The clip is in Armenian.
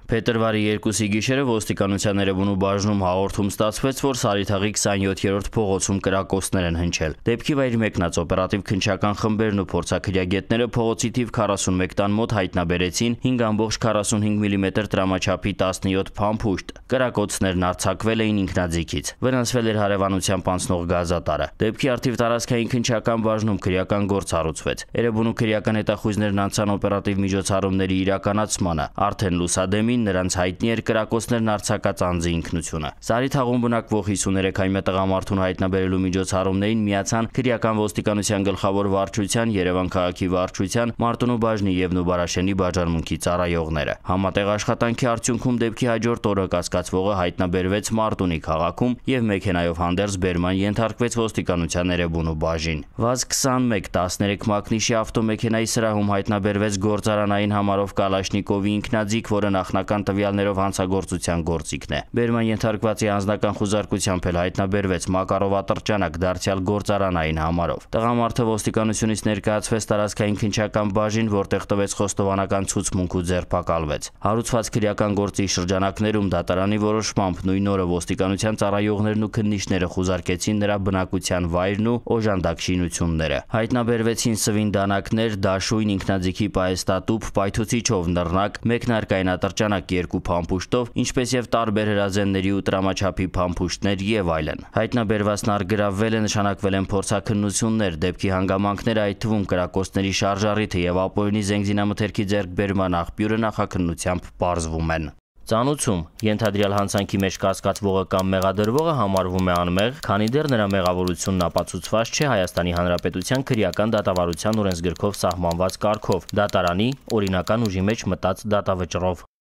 Փետրվարի 2-ի գիշերը ոստիկանության Էրեբունու բաժնում հաղորդում ստացվեց, որ Սարիթաղի 27-րդ փողոցում կրակոցներ են հնչել։ Դեպքի վայր մեկնած օպերատիվ քննչական խմբերն ու փորձաքրյագետները փողոցի թիվ 41 տան մոտ հայտնաբերեցին 5.45 մմ տրամաչափի 17 փամփուշտ։ Կրակոցներն արձակվել էին ինքնաձիգից։ Վնասվել էր հարևանությամբ անցնող գազատարը։ Դեպքի առթիվ տարածքային քննչական բաժնում քրեական գործ հարուցվեց։ Էրեբունու քրեական հետախույզներն անցան օպերատիվ միջոցառումների իրականացմանը։ Արդեն լուսադեմին նրանց հայտնի էր կրակոցներն արձակած անձի ինքնությունը։ Սարիթաղում բնակվող 53-ամյա տղամարդուն հայտնաբերելու միջոցառումներին միացան քրեական ոստիկանության գլխավոր վարչության, Երևան քաղաքի վարչության, Մարտունու բաժնի եւ Նուբարաշենի բաժանմունքի ծառայողները։ Համատեղ աշխատանքի արդյունքում դեպքի հաջորդ օրը կասկածվողը հայտնաբերվեց Մարտունի քաղաքում եւ մեքենայով հանդերձ բերման ենթարկվեց ոստիկանության Էրեբունու բաժին։ ՎԱԶ 21 13 մակնիշի ավտոմեքենայի սրահում հայտնաբերվեց գործարանային համարով Կալաշնիկովի ինքնաձիգ, որը նախնական տվյալներով հանցագործության գործիքն է։ Բերման ենթարկվածի անձնական խուզարկությամբ էլ հայտնաբերվեց Մակարով ատրճանակ դարձյալ գործարանային համարով։ Տղամարդը ոստիկանությունից ներկայացվեց տարածքային քննչական բաժին, որտեղ տվեց խոստովանական ցուցմունք ու ձերբակալվեց։ Հարուցված քրեական գործի շրջանակներում դատարանի որոշմամբ նույն օրը ոստիկանության ծառայողներն ու քննիչները խուզարկեցին նրա բնակության վայրն ու օժանդակ շինությունները։ Հայտնաբերվեցին սվին դանակներ, դաշույն, ինքնաձիգի պահեստատուփ, պայթուցիչով նռնակ, մեկնարկային ատրճանակ 2 փամփուշտով, ինչպես եւ տարբեր հրազենների ու տրամաչափի փամփուշտներ եւ այլն։ Հայտնաբերվածն արգրավվել է, նշանակվել են փորձաքննություններ, դեպքի հանգամանքները, այդ թվում կրակոցների շարժառիթը եւ ապօրինի զենգզինամթերքի ձեռքբերման աղբյուրը նախաքննությամբ պարզվում են։ Ծանուցում ենթադրյալ հանցանքի մեջ կասկածվողը կամ մեղադրվողը համարվում է անմեղ, քանի դեռ նրա մեղավորությունն ապացուցված չէ Հայաստանի Հանրապետության քրեական դատավարության օրենսգրքով սահմանված կարգով, դատարանի օրինական ուժի մեջ մտած դատավճռով։